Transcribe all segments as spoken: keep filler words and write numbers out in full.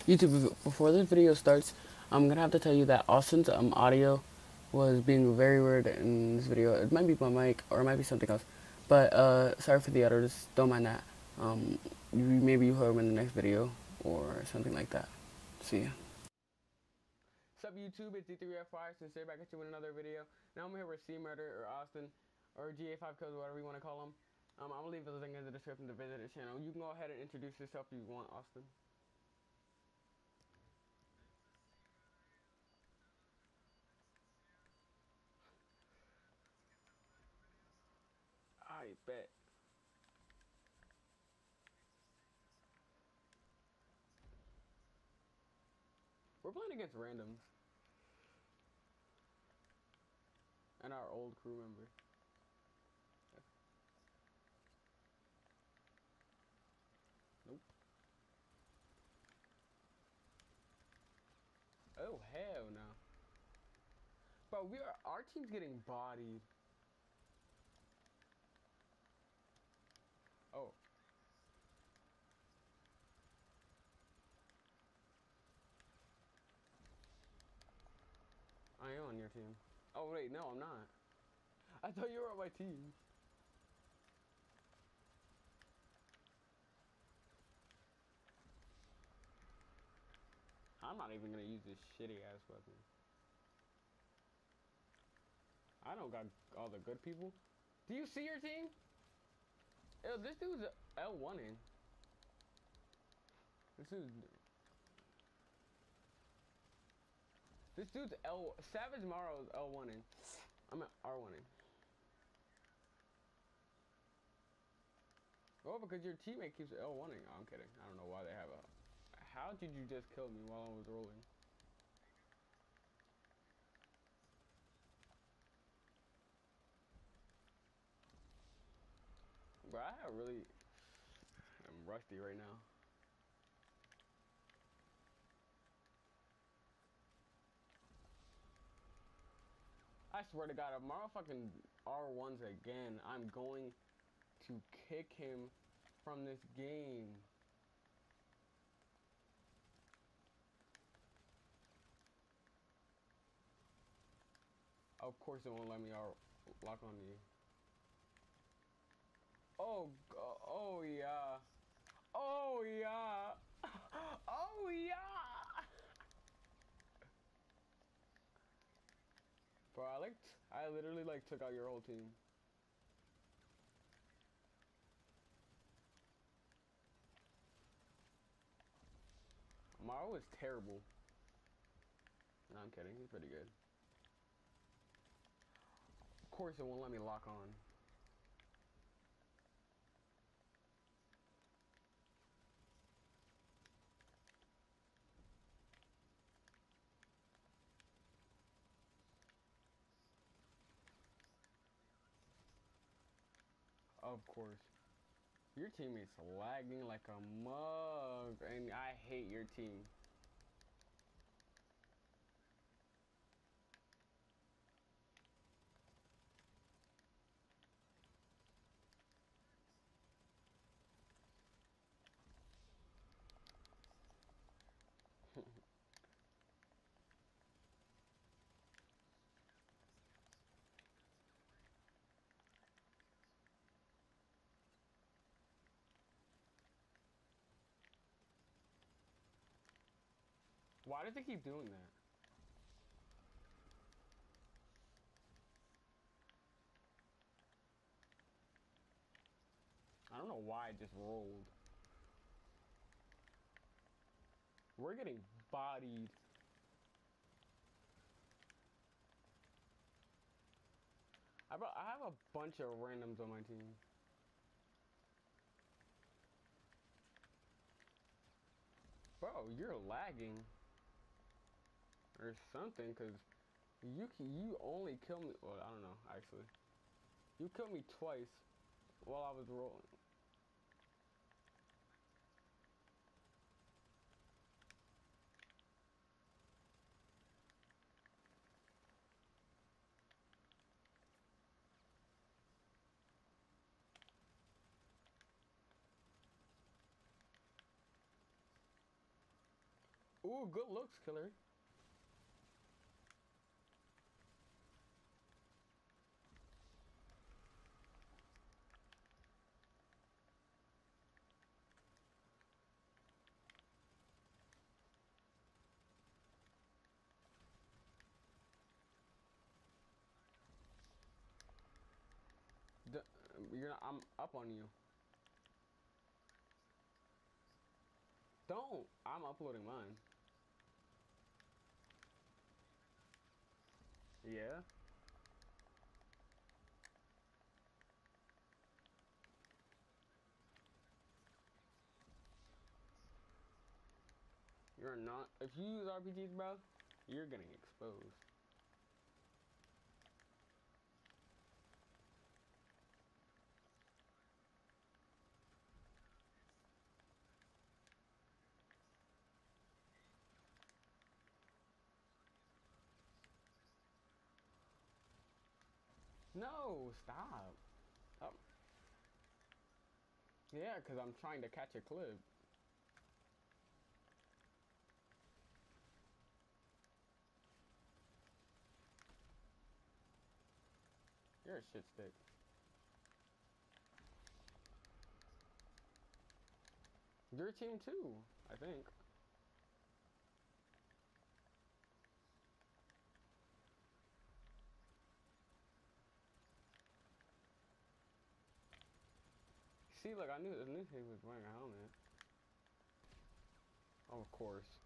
YouTube, before this video starts, I'm gonna have to tell you that Austin's um, audio was being very weird in this video. It might be my mic or it might be something else. But uh, sorry for the others. Don't mind that. Um, you, maybe you heard him in the next video or something like that. See ya. What's up YouTube, it's D three F Y, sincere back at you with another video. Now I'm here with C Murder or Austin or G A five Kills, whatever you want to call him. Um, I'm gonna leave the link in the description to visit his channel. You can go ahead and introduce yourself if you want, Austin. I bet. We're playing against randoms and our old crew member. Nope. Oh hell no. But we are our team's getting bodied. Oh. I am on your team. Oh wait, no, I'm not. I thought you were on my team. I'm not even gonna use this shitty ass weapon. I don't got all the good people. Do you see your team? Ew, this dude's L one-ing. This dude's... This dude's L... Savage Morrow's L one-ing. I'm at R one-ing. Oh, because your teammate keeps L one-ing. Oh, I'm kidding. I don't know why they have a... How did you just kill me while I was rolling? Bro, I really... I'm rusty right now. I swear to God, if motherfucking R ones again, I'm going to kick him from this game. Of course it won't let me R lock on you. Oh, oh yeah. Oh yeah. Oh yeah. Bro, I like, I literally like took out your whole team. Mario is terrible. No, I'm kidding. He's pretty good. Of course it won't let me lock on. Of course. Your teammate's lagging like a mug, and I hate your team. Why does it keep doing that? I don't know why I just rolled. We're getting bodied. I, bro, I have a bunch of randoms on my team. Bro, you're lagging. Or something, because you can, you only kill me. Well, I don't know, actually. You killed me twice while I was rolling. Ooh, good looks, killer. D you're not, I'm up on you. Don't. I'm uploading mine. Yeah. You're not. If you use R P Gs, bro, you're getting exposed. No, stop. Oh. Yeah, because I'm trying to catch a clip. You're a shit stick. Your team too, I think. See, look, I knew, I knew he was wearing a helmet. Oh, of course.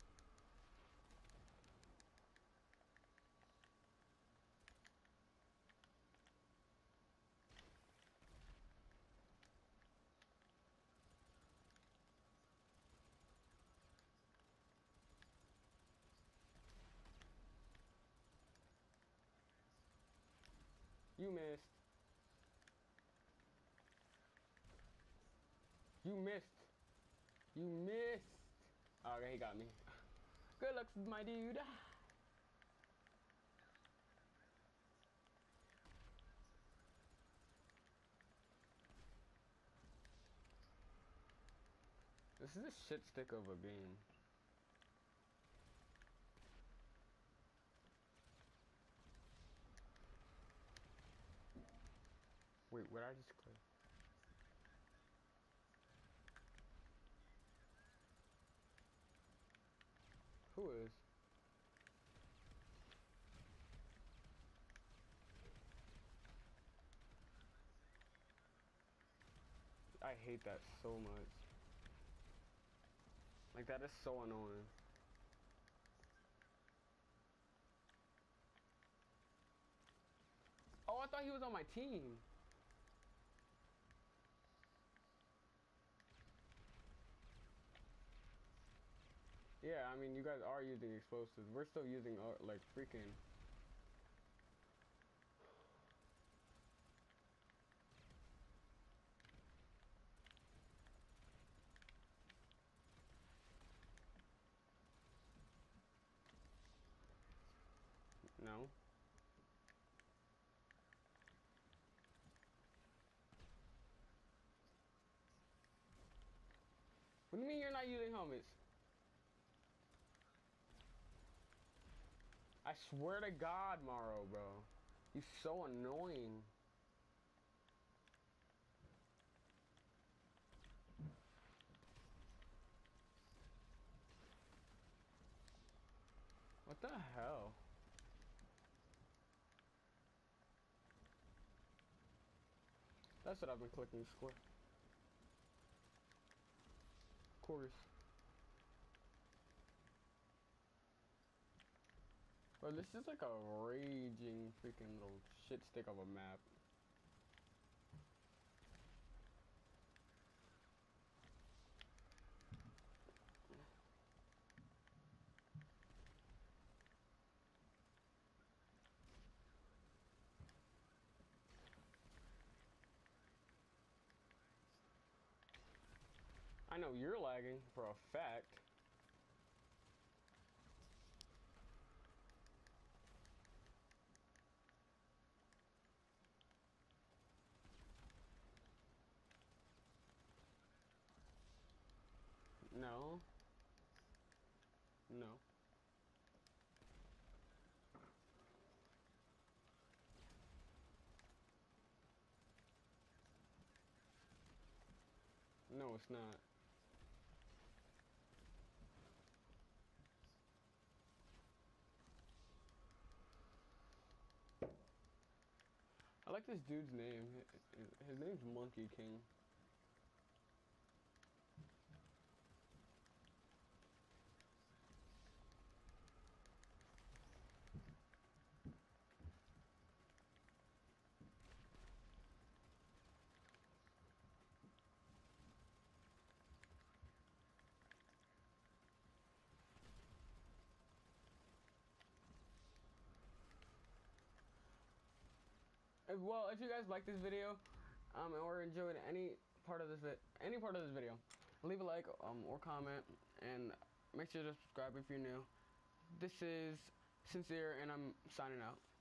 You missed. You missed. You missed. Okay, he got me. Good luck, my dude. This is a shit stick of a game. Wait, what I just click? Who is? I hate that so much. Like, that is so annoying. Oh, I thought he was on my team. Yeah, I mean, you guys are using explosives. We're still using, uh, like, freaking... No. What do you mean you're not using helmets? I swear to God, Morrow, bro. He's so annoying. What the hell? That's what I've been clicking to score. Of course. Bro, this is like a raging freaking little shit stick of a map. I know you're lagging for a fact. No. No. No, it's not. I like this dude's name. His name's Monkey King. If, well, if you guys like this video, um, or enjoyed any part of this vi any part of this video, leave a like um, or comment, and make sure to subscribe if you're new. This is Sincere, and I'm signing out.